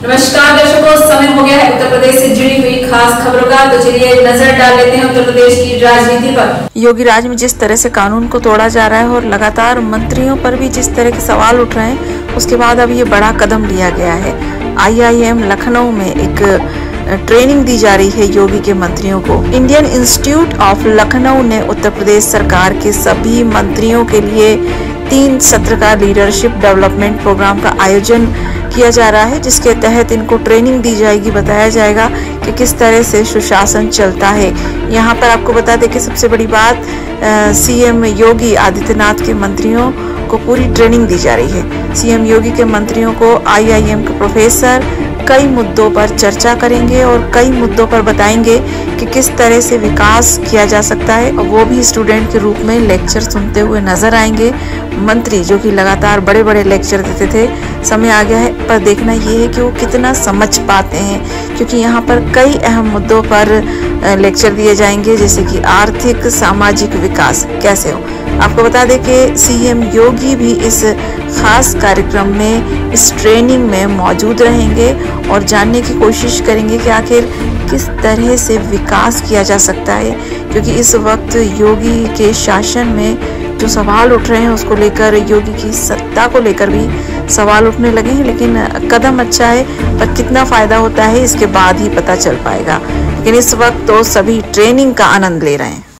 नमस्कार दर्शकों, समय हो गया है उत्तर प्रदेश से जुड़ी हुई खास खबरों का। तो चलिए नजर डाल लेते हैं उत्तर प्रदेश की राजनीति पर। योगी राज में जिस तरह से कानून को तोड़ा जा रहा है और लगातार मंत्रियों पर भी जिस तरह के सवाल उठ रहे हैं, उसके बाद अब ये बड़ा कदम लिया गया है। IIM लखनऊ में एक ट्रेनिंग दी जा रही है योगी के मंत्रियों को। इंडियन इंस्टीट्यूट ऑफ लखनऊ ने उत्तर प्रदेश सरकार के सभी मंत्रियों के लिए 3 सत्र का लीडरशिप डेवलपमेंट प्रोग्राम का आयोजन किया जा रहा है, जिसके तहत इनको ट्रेनिंग दी जाएगी। बताया जाएगा कि किस तरह से सुशासन चलता है। यहाँ पर आपको बता दें कि सबसे बड़ी बात CM योगी आदित्यनाथ के मंत्रियों को पूरी ट्रेनिंग दी जा रही है। CM योगी के मंत्रियों को IIM के प्रोफेसर कई मुद्दों पर चर्चा करेंगे और कई मुद्दों पर बताएंगे कि किस तरह से विकास किया जा सकता है, और वो भी स्टूडेंट के रूप में लेक्चर सुनते हुए नजर आएंगे। मंत्री जो कि लगातार बड़े बड़े लेक्चर देते थे, समय आ गया है पर देखना ये है कि वो कितना समझ पाते हैं, क्योंकि यहाँ पर कई अहम मुद्दों पर लेक्चर दिए जाएंगे, जैसे कि आर्थिक सामाजिक विकास कैसे हो। आपको बता दें कि CM योगी भी इस खास कार्यक्रम में, इस ट्रेनिंग में मौजूद रहेंगे और जानने की कोशिश करेंगे कि आखिर किस तरह से विकास किया जा सकता है, क्योंकि इस वक्त योगी के शासन में जो सवाल उठ रहे हैं उसको लेकर, योगी की सत्ता को लेकर भी सवाल उठने लगे हैं। लेकिन कदम अच्छा है, पर कितना फायदा होता है इसके बाद ही पता चल पाएगा। लेकिन इस वक्त तो सभी ट्रेनिंग का आनंद ले रहे हैं।